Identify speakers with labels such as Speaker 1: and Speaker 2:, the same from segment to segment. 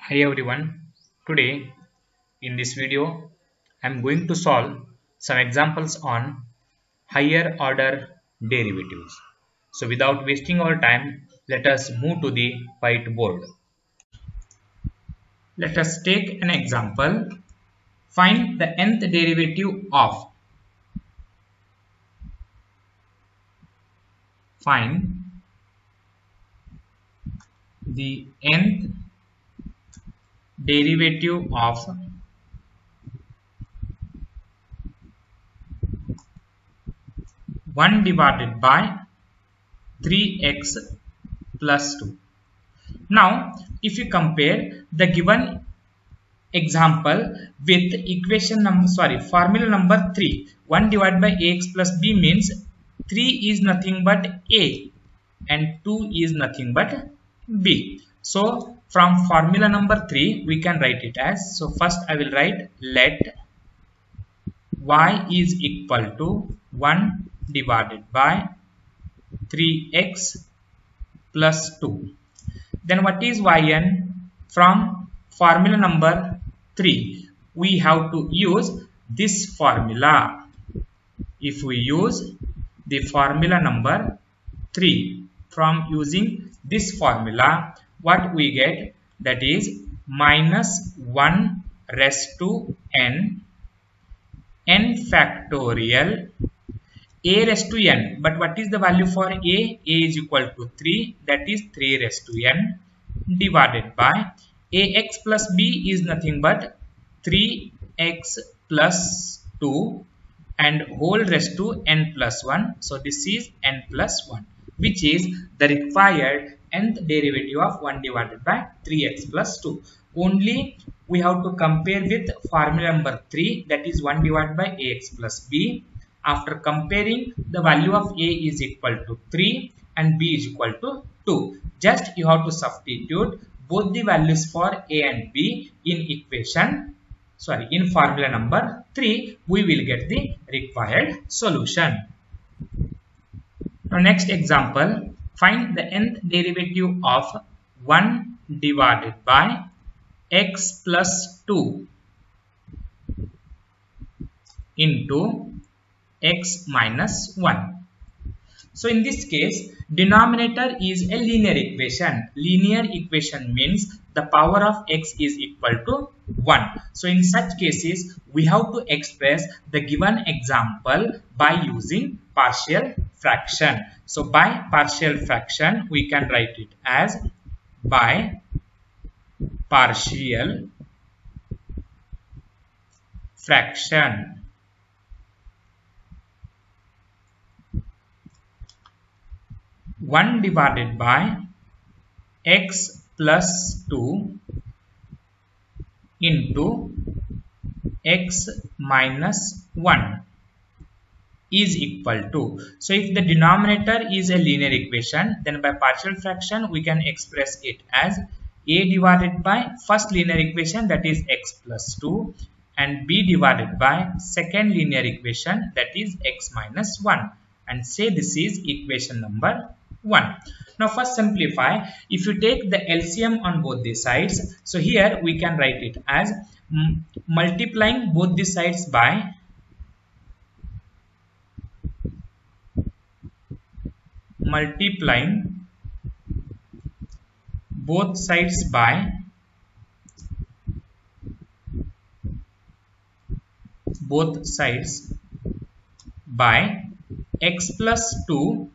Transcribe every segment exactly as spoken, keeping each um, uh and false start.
Speaker 1: Hi everyone, today in this video I am going to solve some examples on higher order derivatives. So without wasting our time, let us move to the whiteboard. Let us take an example. Find the nth derivative of find the nth derivative of one divided by three x plus two. Now, if you compare the given example with equation number, sorry, formula number three, one divided by ax plus b means three is nothing but a and two is nothing but b. So, from formula number three, we can write it as, so first I will write let y is equal to one divided by three x plus two. Then what is yn? From formula number three, we have to use this formula. If we use the formula number three, from using this formula, what we get, that is minus one raised to n, n factorial, a raised to n. But what is the value for a? A is equal to three, that is three raised to n, divided by ax plus b is nothing but three x plus two and whole raised to n plus one. So this is n plus one, which is the required nth derivative of one divided by three x plus two. Only we have to compare with formula number three, that is one divided by ax plus b. After comparing, the value of a is equal to three and b is equal to two. Just you have to substitute both the values for a and b in equation, sorry, in formula number three, we will get the required solution. Now next example, find the nth derivative of one divided by x plus two into x minus one. So in this case, denominator is a linear equation. Linear equation means the power of x is equal to one. So in such cases, we have to express the given example by using partial fraction. So by partial fraction, we can write it as by partial fraction. one divided by x plus two into x minus one is equal to. So if the denominator is a linear equation, then by partial fraction we can express it as a divided by first linear equation, that is x plus two, and b divided by second linear equation, that is x minus one, and say this is equation number one. Now first simplify. If you take the L C M on both the sides, so here we can write it as multiplying both the sides by multiplying both sides by both sides by x plus two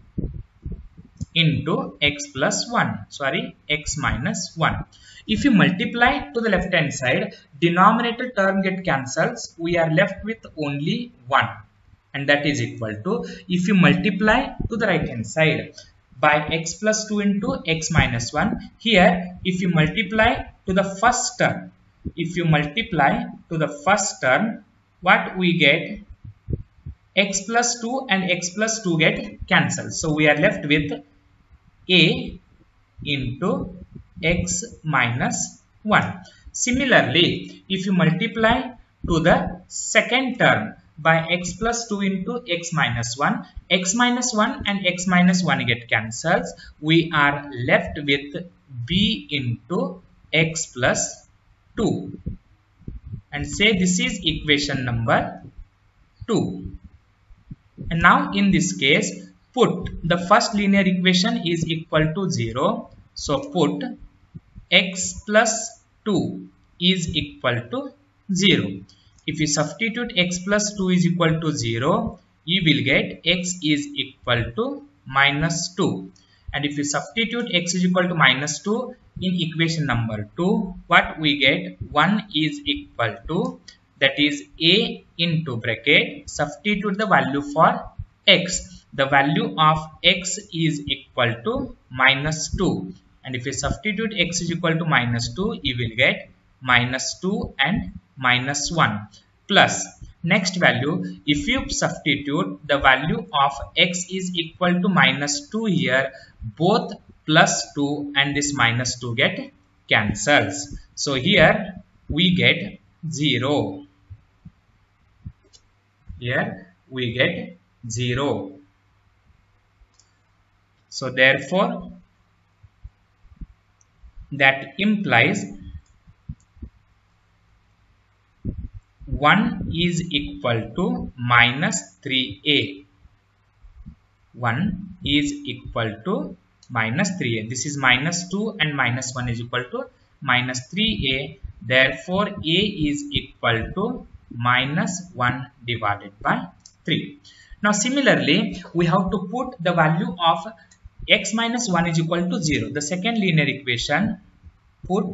Speaker 1: into x plus one, sorry, x minus one. If you multiply to the left hand side, denominator term get cancels, we are left with only one, and that is equal to, if you multiply to the right hand side by x plus two into x minus one, here if you multiply to the first term, if you multiply to the first term, what we get, x plus two and x plus two get cancelled. So we are left with a into x minus one. Similarly, if you multiply to the second term by x plus two into x minus one, x minus one and x minus one get cancelled. We are left with b into x plus two and say this is equation number two. And now in this case, put the first linear equation is equal to zero. So put x plus two is equal to zero. If you substitute x plus two is equal to zero, you will get x is equal to minus two. And if you substitute x is equal to minus two in equation number two, what we get? one is equal to, that is a into bracket, substitute the value for x. The value of x is equal to minus two. And if you substitute x is equal to minus two, you will get minus two and minus one. Plus, next value, if you substitute the value of x is equal to minus two here, both plus two and this minus two get cancels. So here we get zero. Here we get zero. So therefore, that implies one is equal to minus three a. one is equal to minus three a. This is minus two and minus one is equal to minus three a. Therefore, a is equal to minus one divided by three. Now, similarly, we have to put the value of x minus one is equal to zero. The second linear equation, put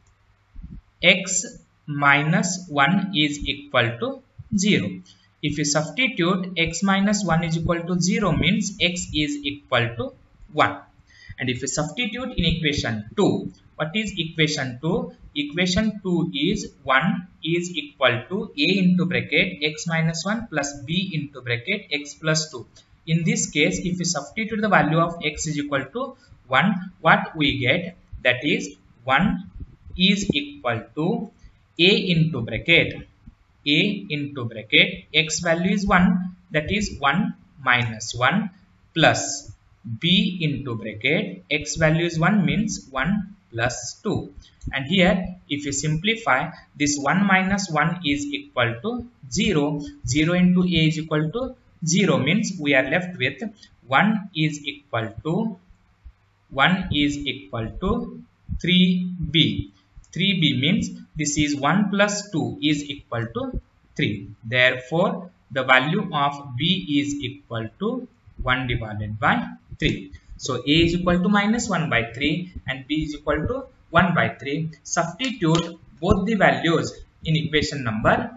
Speaker 1: x minus one is equal to zero. If you substitute x minus one is equal to zero means x is equal to one. And if you substitute in equation two, what is equation two? Equation two is one is equal to a into bracket x minus one plus b into bracket x plus two. In this case, if you substitute the value of x is equal to one, what we get? That is one is equal to a into bracket, a into bracket, x value is one, that is one minus one, plus b into bracket, x value is one means one plus two. And here if you simplify, this one minus one is equal to zero, zero into a is equal to zero means we are left with one is equal to one is equal to three b. three b means this is one plus two is equal to three. Therefore, the value of b is equal to one divided by three. So, a is equal to minus one by three and b is equal to one by three. Substitute both the values in equation number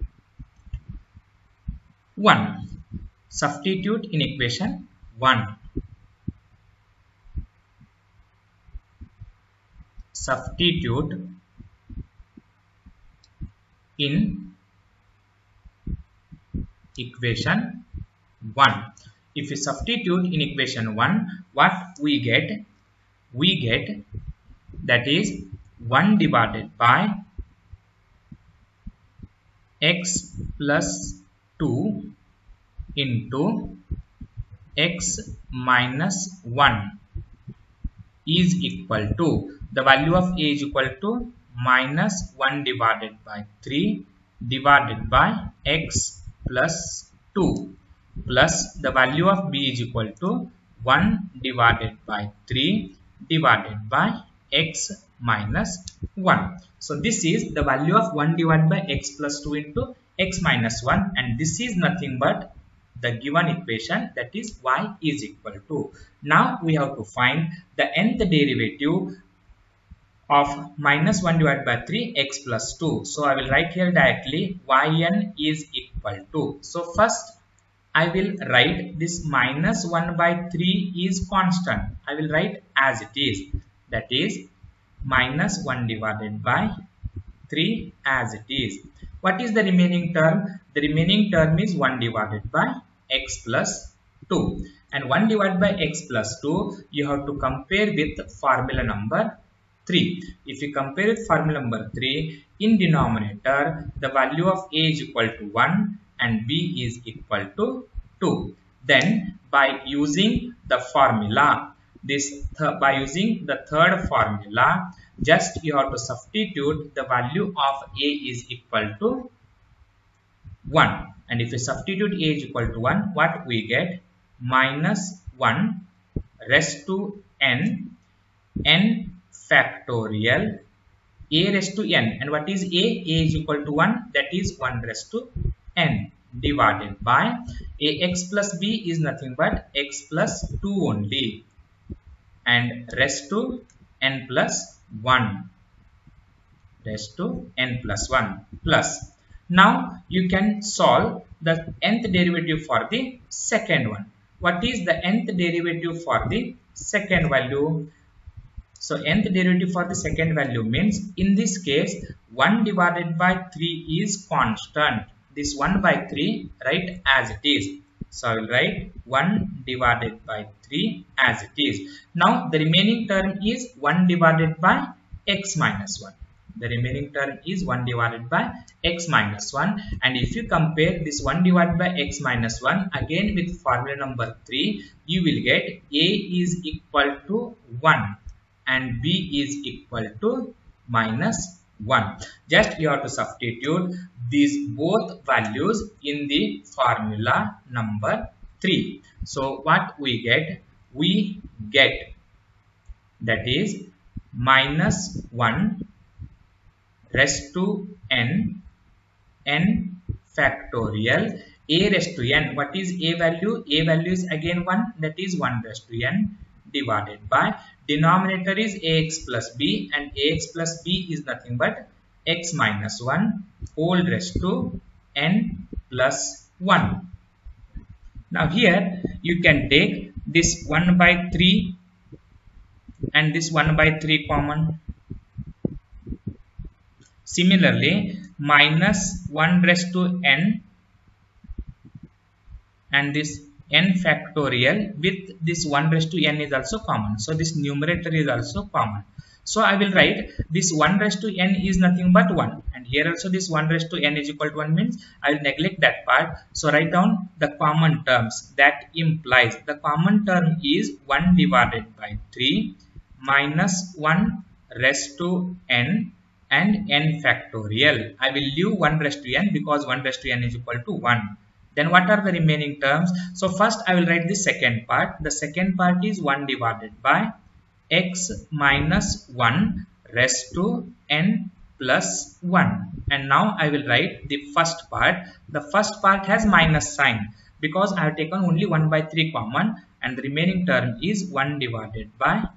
Speaker 1: one. Substitute in equation one. Substitute in equation one. If we substitute in equation one, what we get? We get that is one divided by x plus two into x minus one is equal to, the value of a is equal to minus one divided by three divided by x plus two plus the value of b is equal to one divided by three divided by x minus one. So this is the value of one divided by x plus two into x minus one, and this is nothing but the given equation, that is y is equal to. Now we have to find the nth derivative of minus one divided by three x plus two. So I will write here directly yn is equal to. So first I will write this minus one by three is constant. I will write as it is, that is minus one divided by three as it is. What is the remaining term? The remaining term is one divided by x plus two, and one divided by x plus two you have to compare with formula number three. If you compare with formula number three, in denominator the value of a is equal to one and b is equal to two. Then by using the formula, this th by using the third formula, just you have to substitute the value of a is equal to one, and if you substitute a is equal to one, what we get? Minus one raised to n, n factorial a raised to n, and what is a? A is equal to one, that is one raised to n, divided by ax plus b is nothing but x plus two only, and raised to n plus one, raised to n plus one, plus. Now you can solve the nth derivative for the second one. What is the nth derivative for the second value? So nth derivative for the second value means, in this case, one divided by three is constant. This one by three, write as it is. So I will write one divided by three as it is. Now the remaining term is one divided by x minus one. The remaining term is one divided by x minus one, and if you compare this one divided by x minus one again with formula number three, you will get a is equal to one and b is equal to minus one. Just you have to substitute these both values in the formula number three. So what we get? We get, that is, minus one raised to n, n factorial a raised to n. What is a value? A value is again one, that is one raised to n, divided by denominator is ax plus b, and ax plus b is nothing but x minus one whole raised to n plus one. Now here you can take this one by three and this one by three common. Similarly, minus one raised to n and this n factorial with this one raised to n is also common. So this numerator is also common. So I will write this one raised to n is nothing but one, and here also this one raised to n is equal to one means I will neglect that part. So write down the common terms. That implies the common term is one divided by three minus one raised to n and n factorial. I will leave one raised to n because one raised to n is equal to one. Then what are the remaining terms? So first I will write the second part. The second part is one divided by x minus one raised to n plus one. And now I will write the first part. The first part has minus sign because I have taken only one by three common, and the remaining term is one divided by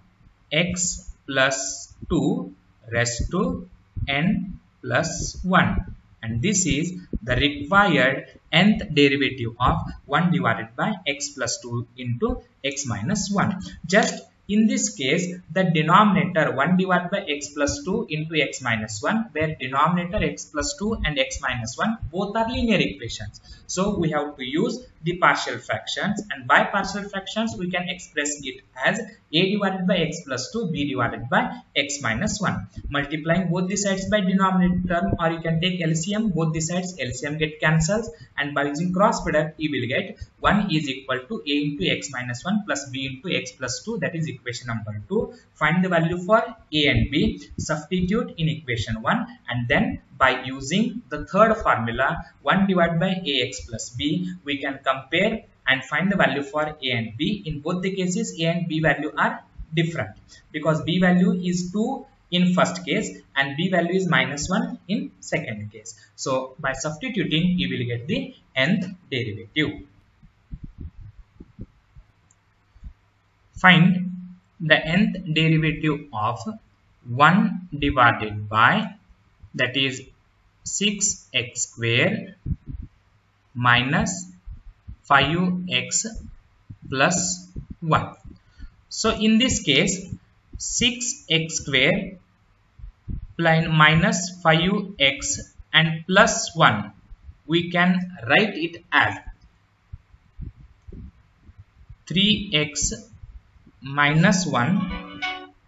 Speaker 1: x plus two raised to n plus one, and this is the required nth derivative of one divided by x plus two into x minus one. Just in this case, the denominator one divided by x plus two into x minus one, where denominator x plus two and x minus one both are linear equations. So we have to use the partial fractions, and by partial fractions we can express it as a divided by x plus two, b divided by x minus one. Multiplying both the sides by denominator term, or you can take L C M, both the sides L C M get cancels, and by using cross product you will get one is equal to a into x minus one plus b into x plus two, that is equation number two. Find the value for a and b, substitute in equation one, and then by using the third formula one divided by ax plus b, we can compare and find the value for a and b. In both the cases, a and b value are different because b value is two in first case and b value is minus one in second case. So by substituting you will get the nth derivative. Find the nth derivative of one divided by, that is six x square minus five x plus one. So in this case, six x square minus five x and plus one, we can write it as three x minus one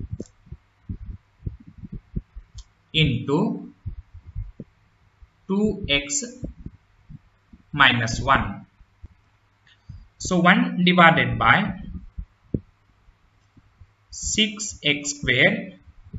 Speaker 1: into two x minus one. So one divided by six x square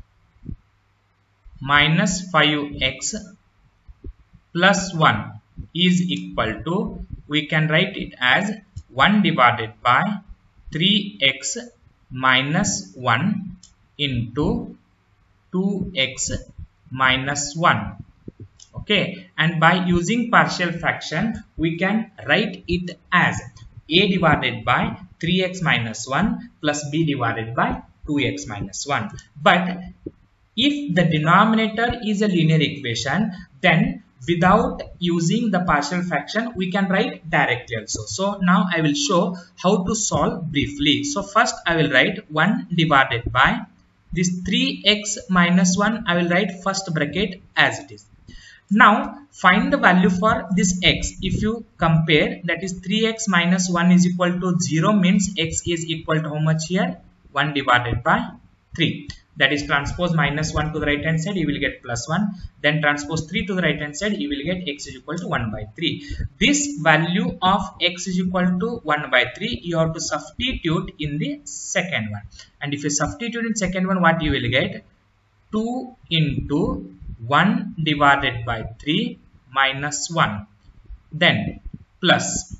Speaker 1: minus five x plus one is equal to, we can write it as one divided by three x minus one into two x minus one. Okay, and by using partial fraction we can write it as a divided by three x minus one plus b divided by two x minus one. But if the denominator is a linear equation, then without using the partial fraction we can write directly also. So now I will show how to solve briefly. So first I will write one divided by this three x minus one, I will write first bracket as it is. Now find the value for this x. If you compare, that is three x minus one is equal to zero, means x is equal to how much here? one divided by three. That is transpose minus one to the right hand side, you will get plus one. Then transpose three to the right hand side, you will get x is equal to one by three. This value of x is equal to one by three, you have to substitute in the second one. And if you substitute in second one, what you will get? two into one divided by three minus one. Then plus.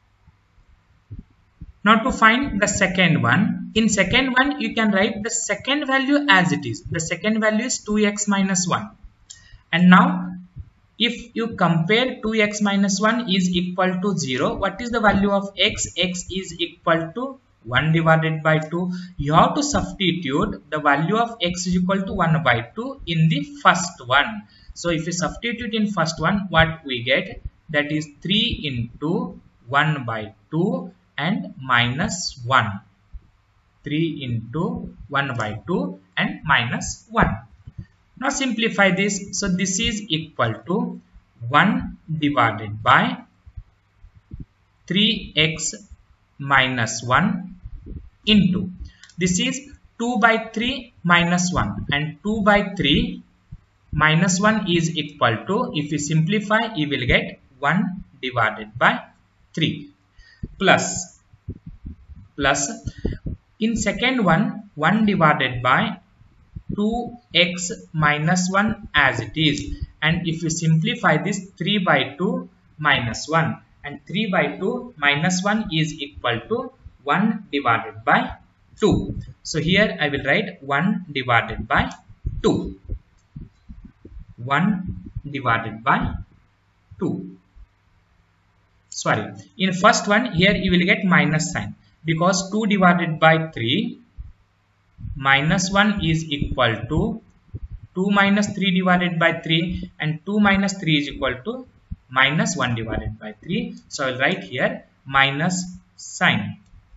Speaker 1: Now to find the second one, in second one you can write the second value as it is. The second value is two x minus one. And now if you compare two x minus one is equal to zero, what is the value of x? X is equal to one divided by two. You have to substitute the value of x is equal to one by two in the first one. So if you substitute in first one, what we get? That is three into one by two and minus one. three into one by two and minus one. Now simplify this. So this is equal to one divided by three x minus one into, this is two by three minus one, and two by three minus one is equal to, if you simplify you will get one divided by three. Plus, plus in second one, one divided by two x minus one as it is, and if you simplify this, three by two minus one, and three by two minus one is equal to one divided by two. So here I will write one divided by two. one divided by two. Sorry, in first one here you will get minus sign, because two divided by three minus one is equal to two minus three divided by three, and two minus three is equal to minus one divided by three. So I will write here minus sign,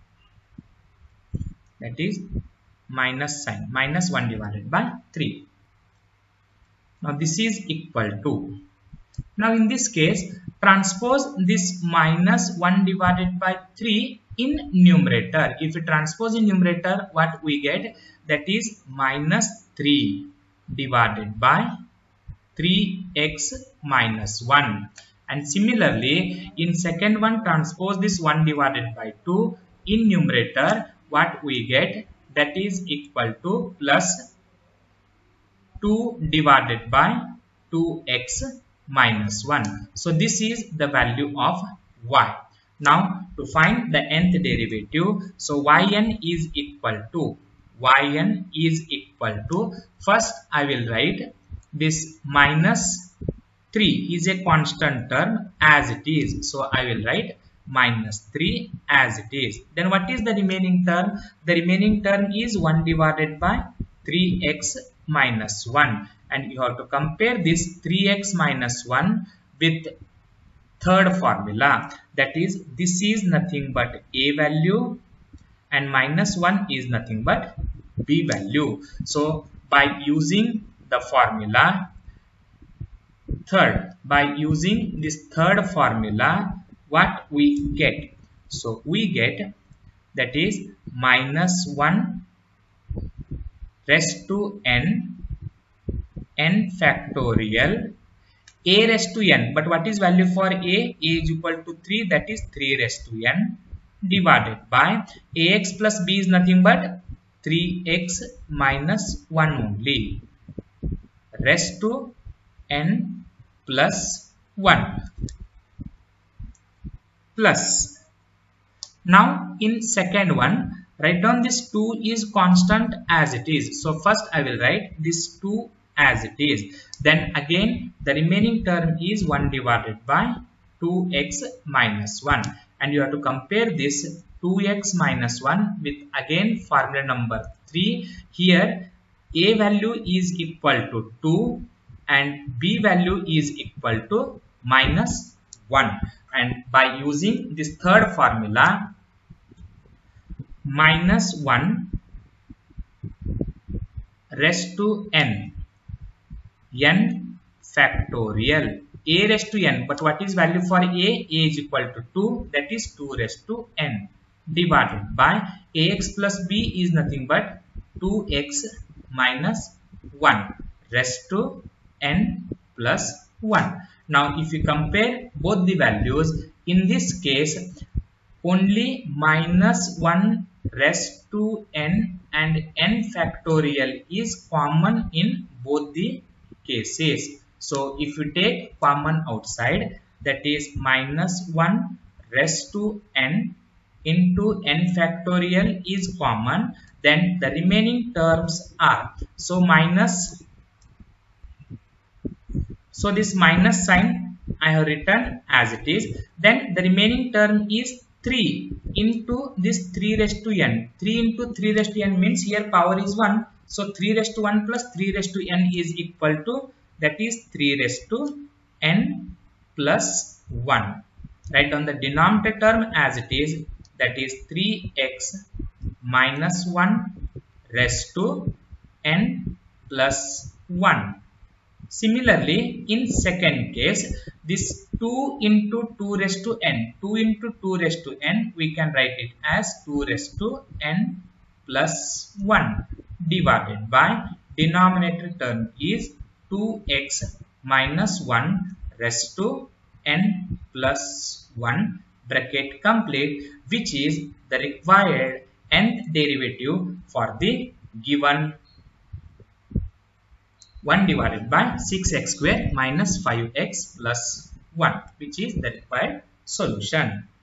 Speaker 1: that is minus sign, minus one divided by three. Now this is equal to, now in this case transpose this minus one divided by three in numerator. If you transpose in numerator, what we get? That is minus three divided by three x minus one. And similarly in second one, transpose this one divided by two in numerator, what we get? That is equal to plus two divided by two x minus one. So this is the value of y. Now to find the nth derivative, so yn is equal to, yn is equal to, first I will write this minus three is a constant term as it is. So I will write minus three as it is. Then what is the remaining term? The remaining term is one divided by three x minus one. And you have to compare this three x minus one with third formula, that is this is nothing but a value and minus one is nothing but b value. So by using the formula third, by using this third formula, what we get? So we get, that is minus one raised to n, n factorial, a raised to n. But what is value for a? A is equal to three, that is three raised to n, divided by ax plus b is nothing but three x minus one only raised to n plus one plus. Now in second one, write down this two is constant as it is. So first I will write this two as it is. Then again the remaining term is one divided by two x minus one. And you have to compare this two x minus one with again formula number three. Here a value is equal to two and b value is equal to minus one. And by using this third formula, minus one raised to n, n factorial, a raised to n, but what is value for a? A is equal to two, that is two raised to n, divided by ax plus b is nothing but two x minus one raised to n plus one. Now if you compare both the values, in this case only minus one raised to n and n factorial is common in both the cases. So if you take common outside, that is minus one raised to n into n factorial is common, then the remaining terms are, so minus, so this minus sign I have written as it is. Then the remaining term is three into this three raised to n. three into three raised to n means here power is one. So three raised to one plus three raised to n is equal to, that is three raised to n plus one. Write down the denominator term as it is, that is three x minus one raised to n plus one. Similarly, in second case, this two into two raised to n, two into two raised to n, we can write it as two raised to n plus one divided by denominator term is two x minus one raised to n plus one, bracket complete, which is the required nth derivative for the given one divided by six x square minus five x plus one, which is the required solution.